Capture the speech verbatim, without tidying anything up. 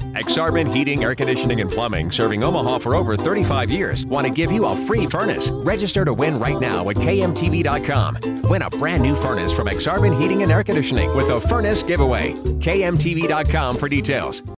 Aksarben Heating, Air Conditioning, and Plumbing, serving Omaha for over thirty-five years, want to give you a free furnace. Register to win right now at K M T V dot com. Win a brand new furnace from Aksarben Heating and Air Conditioning with a furnace giveaway. K M T V dot com for details.